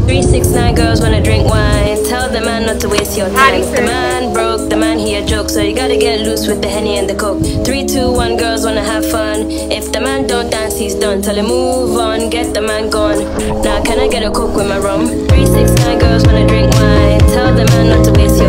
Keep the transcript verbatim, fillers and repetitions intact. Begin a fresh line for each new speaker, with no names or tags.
Three, six, nine girls wanna drink wine. Tell the man not to waste your time. If the man broke, the man he a joke, so you gotta get loose with the Henny and the Coke. Three, two, one, girls wanna have fun. If the man don't dance, he's done. Tell him move on, get the man gone. Now can I get a Coke with my rum? Three, six, nine girls wanna drink wine. Tell the man not to waste